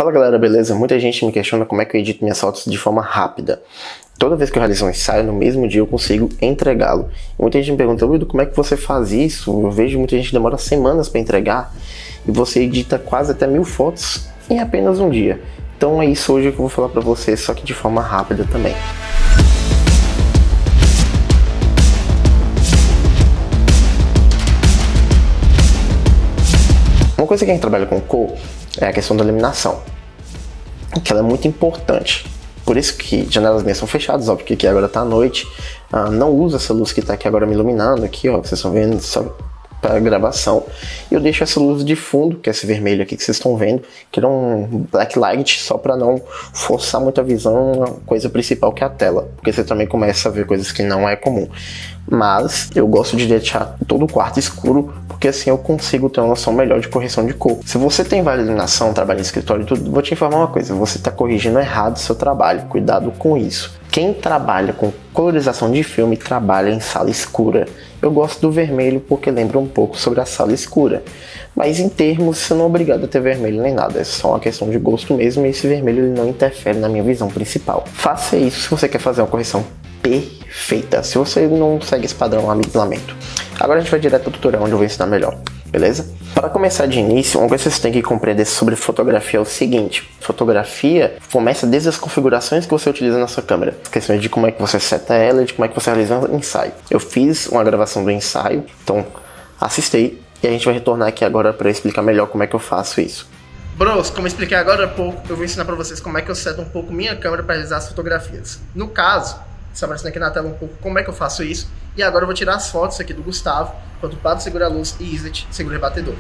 Fala galera, beleza? Muita gente me questiona como é que eu edito minhas fotos de forma rápida. Toda vez que eu realizo um ensaio, no mesmo dia eu consigo entregá-lo. Muita gente me pergunta, Luido, como é que você faz isso? Eu vejo muita gente que demora semanas para entregar e você edita quase até 1000 fotos em apenas um dia. Então é isso hoje que eu vou falar para vocês, só que de forma rápida também. Uma coisa que a gente trabalha com cor é a questão da iluminação, que ela é muito importante. Por isso que janelas minhas são fechadas, óbvio que aqui agora tá à noite. Não uso essa luz que tá aqui agora me iluminando, aqui ó, que vocês estão vendo, só para gravação. E eu deixo essa luz de fundo, que é esse vermelho aqui que vocês estão vendo, que é um black light, só para não forçar muito a visão, a coisa principal que é a tela, porque você também começa a ver coisas que não é comum. Mas eu gosto de deixar todo o quarto escuro, porque assim eu consigo ter uma noção melhor de correção de cor. Se você tem várias iluminação, trabalha em escritório e tudo, vou te informar uma coisa, você está corrigindo errado o seu trabalho, cuidado com isso. Quem trabalha com colorização de filme trabalha em sala escura. Eu gosto do vermelho porque lembra um pouco sobre a sala escura. Mas em termos, você não é obrigado a ter vermelho nem nada. É só uma questão de gosto mesmo e esse vermelho ele não interfere na minha visão principal. Faça isso se você quer fazer uma correção perfeita. Se você não segue esse padrão, lamento. Agora a gente vai direto ao tutorial onde eu vou ensinar melhor. Beleza? Para começar de início, uma coisa que você tem que compreender sobre fotografia é o seguinte. Fotografia começa desde as configurações que você utiliza na sua câmera. As questões de como é que você seta ela e de como é que você realiza um ensaio. Eu fiz uma gravação do ensaio, então assista aí e a gente vai retornar aqui agora para explicar melhor como é que eu faço isso. Bros, como eu expliquei agora há pouco, eu vou ensinar para vocês como é que eu seto um pouco minha câmera para realizar as fotografias. No caso, está aparecendo aqui na tela um pouco como é que eu faço isso. E agora eu vou tirar as fotos aqui do Gustavo, enquanto o Pato segura a luz e Islet segura o rebatedor.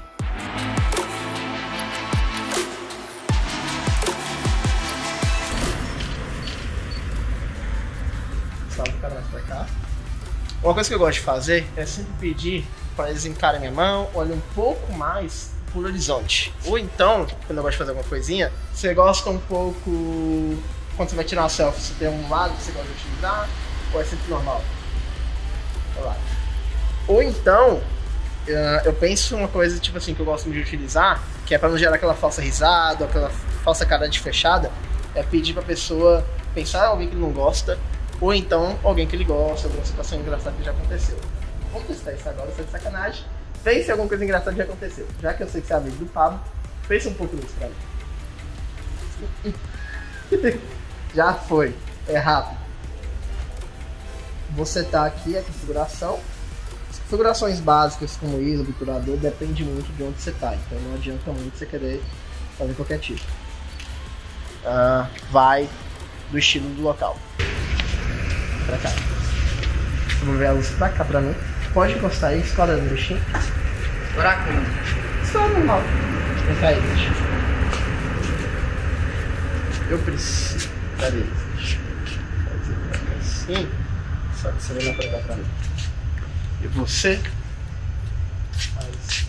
Gustavo, fica mais pra cá. Uma coisa que eu gosto de fazer é sempre pedir para eles encarem minha mão, olhem um pouco mais pro horizonte. Ou então, quando eu gosto de fazer alguma coisinha, você gosta um pouco... Quando você vai tirar uma selfie, você tem um lado que você gosta de utilizar, ou é sempre normal? Olha lá. Ou então, eu penso uma coisa tipo assim que eu gosto de utilizar, que é para não gerar aquela falsa risada, aquela falsa cara de fechada, é pedir pra pessoa pensar em alguém que ele não gosta, ou então alguém que ele gosta, alguma situação engraçada que já aconteceu. Vamos testar isso agora, isso é de sacanagem. Pense em alguma coisa engraçada que já aconteceu. Já que eu sei que você é amigo do Pablo, pense um pouco nisso pra mim. Já foi, é rápido. Vou setar aqui a configuração. As configurações básicas como ISO, obturador, depende muito de onde você está. Então não adianta muito você querer fazer qualquer tipo. Vai do estilo do local. Pra cá. Vou ver a luz pra cá pra mim. Pode encostar aí, escolhe no bichinho. Escorar como? Escorar normal. Vem cá aí, bicho. Eu preciso. Cadê? Fazer assim. Só que você vai apertar pra mim. E você faz.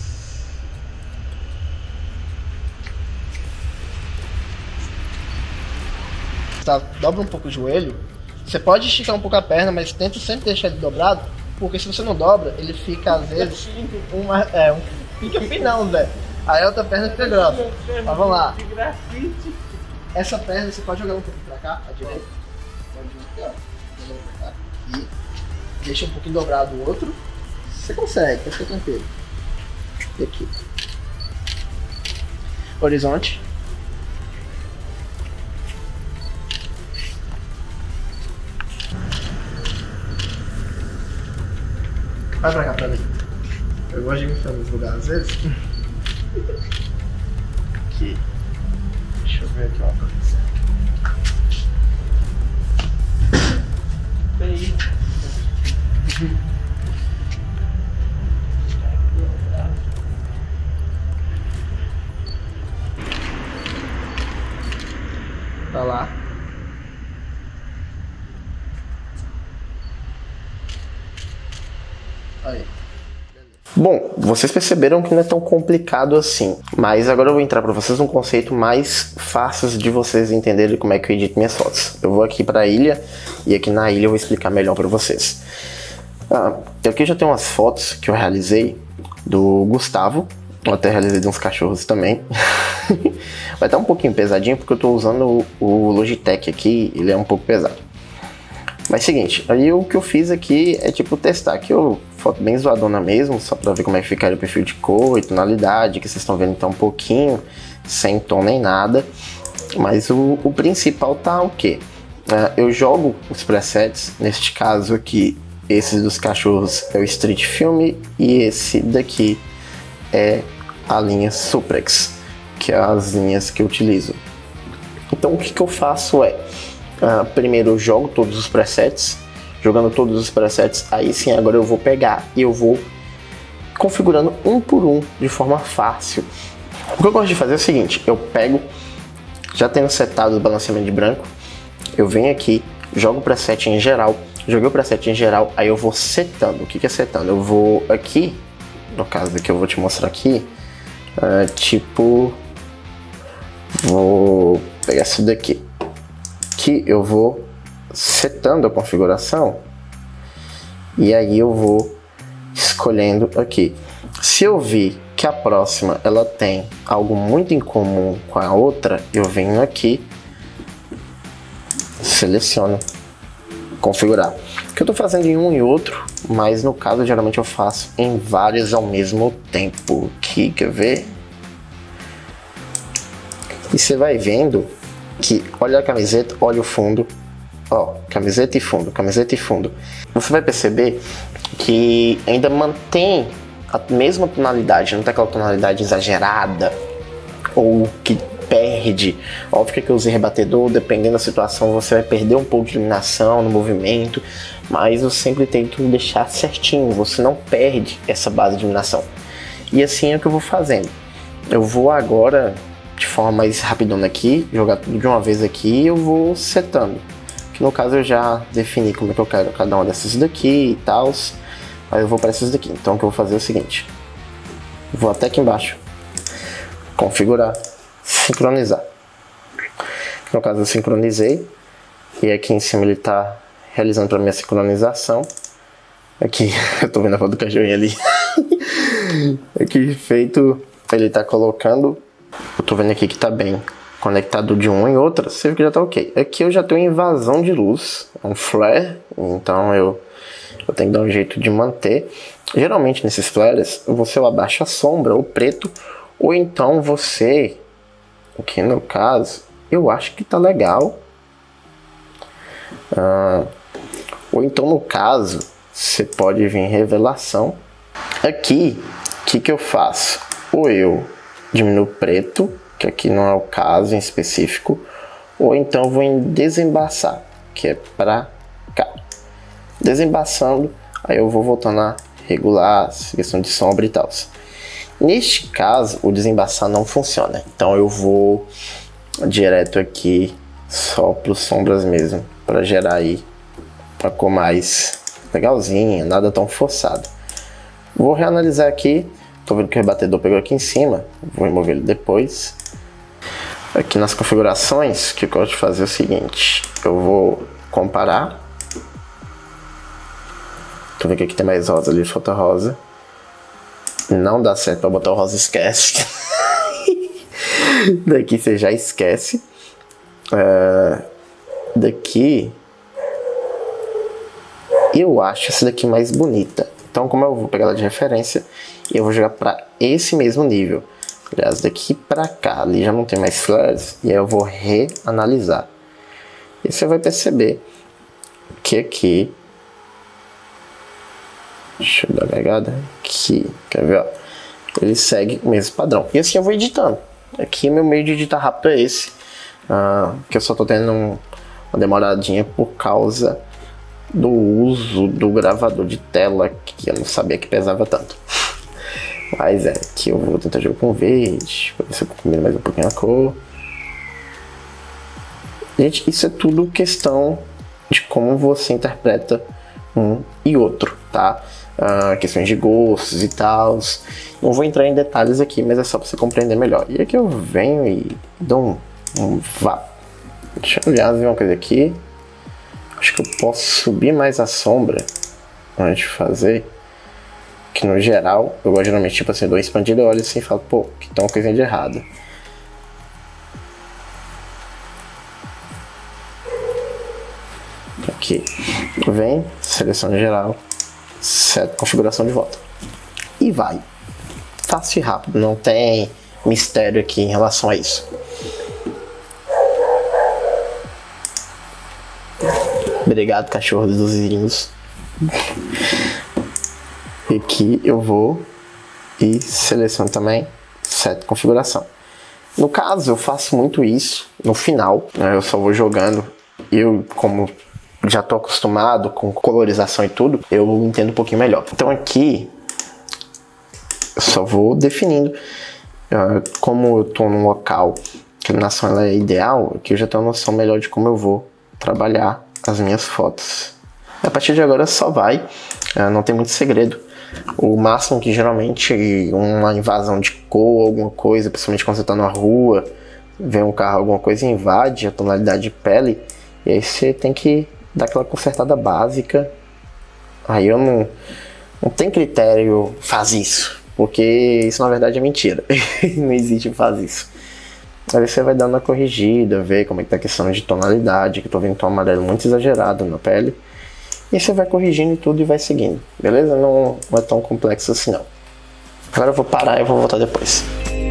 Tá, dobra um pouco o joelho. Você pode esticar um pouco a perna, mas tenta sempre deixar ele dobrado, porque se você não dobra, ele fica às vezes fica finão, Zé. Aí a outra perna fica grossa. Mas vamos lá. Essa perna você pode jogar um pouco pra cá, à direita. Pode jogar aqui, ó. Pra cá. E deixa um pouquinho dobrado o outro. Você consegue, fica tranquilo. E aqui. Horizonte. Vai pra cá pra mim. Eu gosto de me enfiar nos lugares às vezes. Aqui. Deixa eu ver aqui uma coisa. Peraí. Tá lá. Aí. Bom, vocês perceberam que não é tão complicado assim, mas agora eu vou entrar para vocês um conceito mais fácil de vocês entenderem como é que eu edito minhas fotos. Eu vou aqui para a ilha e aqui na ilha eu vou explicar melhor para vocês. Aqui já tem umas fotos que eu realizei do Gustavo Eu até realizei de uns cachorros também. Vai estar um pouquinho pesadinho porque eu estou usando o Logitech aqui, ele é um pouco pesado. Mas seguinte, aí o que eu fiz aqui é tipo testar aqui, foto bem zoadona mesmo, só pra ver como é que ficaria o perfil de cor e tonalidade, que vocês estão vendo então um pouquinho, sem tom nem nada. Mas o principal tá o quê? Eu jogo os presets, neste caso aqui, esses dos cachorros é o Street Film e esse daqui é a linha Suprex, que é as linhas que eu utilizo. Então o que eu faço é, primeiro eu jogo todos os presets, jogando todos os presets, aí sim agora eu vou pegar e eu vou configurando um por um de forma fácil. O que eu gosto de fazer é o seguinte, eu pego, já tendo setado o balanceamento de branco, eu venho aqui, jogo o preset em geral, joguei o preset em geral, aí eu vou setando. O que é setando? Eu vou aqui, no caso que eu vou te mostrar aqui, tipo, vou pegar esse daqui, que eu vou setando a configuração e aí eu vou escolhendo aqui. Se eu vi que a próxima ela tem algo muito em comum com a outra, eu venho aqui, seleciono, configurar. O que eu estou fazendo em um e outro, mas no caso geralmente eu faço em vários ao mesmo tempo. Aqui, quer ver? E você vai vendo que olha a camiseta, olha o fundo, ó, camiseta e fundo, camiseta e fundo. Você vai perceber que ainda mantém a mesma tonalidade, não tem aquela tonalidade exagerada ou que perde. Óbvio que eu usei rebatedor, dependendo da situação você vai perder um pouco de iluminação no movimento, mas eu sempre tento deixar certinho, você não perde essa base de iluminação. E assim é o que eu vou fazendo. Eu vou agora de forma mais rapidona aqui, jogar tudo de uma vez aqui e eu vou setando. Que no caso eu já defini como é que eu quero cada uma dessas daqui e tal. Aí eu vou para essas daqui. Então o que eu vou fazer é o seguinte. Vou até aqui embaixo. Configurar. Sincronizar. No caso eu sincronizei. E aqui em cima ele está realizando para mim a sincronização. Aqui, eu tô vendo a foto do cachorrinho ali. Aqui feito, ele está colocando. Eu tô vendo aqui que tá bem conectado de uma em outra, você vê que já tá ok. Aqui eu já tenho invasão de luz, um flare, então eu tenho que dar um jeito de manter. Geralmente nesses flares, você abaixa a sombra, ou preto, ou então você, aqui no caso, eu acho que tá legal. Ou então no caso, você pode vir em revelação. Aqui, o que eu faço? Ou eu diminuo preto, que aqui não é o caso em específico, ou então vou em desembaçar, que é pra cá. Desembaçando, aí eu vou voltando a regular a questão de sombra e tal. Neste caso, o desembaçar não funciona, então eu vou direto aqui só para sombras mesmo, para gerar aí uma cor mais legalzinha, nada tão forçado. Vou reanalisar aqui. Tô vendo que o rebatedor pegou aqui em cima, vou remover ele depois. Aqui nas configurações, o que eu gosto de fazer é o seguinte, eu vou comparar. Tô vendo que aqui tem mais rosa ali, falta rosa. Não dá certo pra botar o rosa, esquece. Daqui você já esquece. Daqui, eu acho essa daqui mais bonita. Então, como eu vou pegar ela de referência, eu vou jogar para esse mesmo nível. Aliás, daqui para cá, ali já não tem mais flares, e aí eu vou reanalisar. E você vai perceber que aqui, deixa eu dar uma pegada aqui, quer ver, ó? Ele segue o mesmo padrão. E assim eu vou editando. Aqui meu meio de editar rápido é esse, que eu só tô tendo uma demoradinha por causa do uso do gravador de tela, que eu não sabia que pesava tanto. Mas aqui eu vou tentar jogar com verde, para ver se eu combino mais um pouquinho a cor. Gente, isso é tudo questão de como você interpreta um e outro, tá? Questões de gostos e tal. Não vou entrar em detalhes aqui, mas é só para você compreender melhor. E aqui eu venho e dou um vá. Deixa eu olhar, ver uma coisa aqui. Acho que eu posso subir mais a sombra antes de fazer. que no geral, eu gosto geralmente, tipo assim, dou uma expandida, eu olho assim e falo, pô, que tem uma coisinha de errado. Aqui, vem, seleção geral, set configuração de volta. E vai. Fácil e rápido, não tem mistério aqui em relação a isso. Obrigado, cachorro dos vizinhos. E aqui eu vou e seleciono também set configuração. No caso, eu faço muito isso no final, né? Eu só vou jogando. Eu, como já estou acostumado com colorização e tudo, eu entendo um pouquinho melhor. Então aqui eu só vou definindo. Como eu estou num local que a iluminação ela é ideal, aqui eu já tenho uma noção melhor de como eu vou trabalhar as minhas fotos. A partir de agora só vai, não tem muito segredo. O máximo que geralmente uma invasão de cor, alguma coisa, principalmente quando você está na rua, vê um carro, alguma coisa, invade a tonalidade de pele, e aí você tem que dar aquela consertada básica. Aí eu não tem critério, faz isso, porque isso na verdade é mentira. Não existe faz isso. Aí você vai dando uma corrigida, ver como é que tá a questão de tonalidade, que eu tô vendo que tá um amarelo muito exagerado na pele. E você vai corrigindo tudo e vai seguindo, beleza? Não é tão complexo assim não. Agora eu vou parar e vou voltar depois.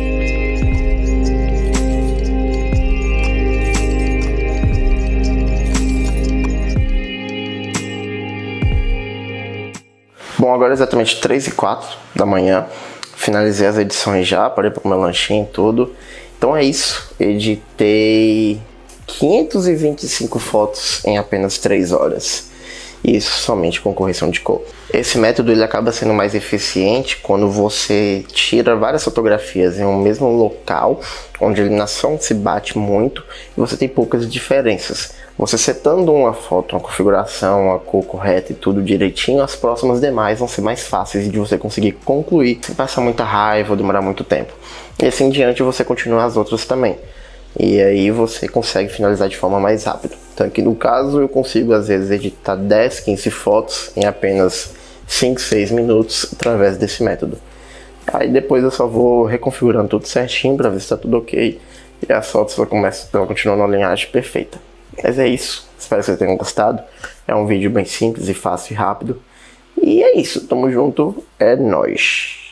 Bom, agora é exatamente 3h04 da manhã. Finalizei as edições já, parei para comer lanchinho e tudo. Então é isso, editei 525 fotos em apenas 3 horas. Isso somente com correção de cor. Esse método ele acaba sendo mais eficiente quando você tira várias fotografias em um mesmo local, onde a iluminação se bate muito e você tem poucas diferenças. Você setando uma foto, uma configuração, a cor correta e tudo direitinho, as próximas demais vão ser mais fáceis de você conseguir concluir, sem passar muita raiva ou demorar muito tempo. E assim em diante você continua as outras também. E aí você consegue finalizar de forma mais rápida. Então aqui no caso eu consigo às vezes editar 10, 15 fotos em apenas 5, 6 minutos através desse método. Aí depois eu só vou reconfigurando tudo certinho para ver se está tudo ok. E as fotos vão continuar na linhagem perfeita. Mas é isso, espero que vocês tenham gostado. É um vídeo bem simples e fácil e rápido. E é isso, tamo junto, é nóis.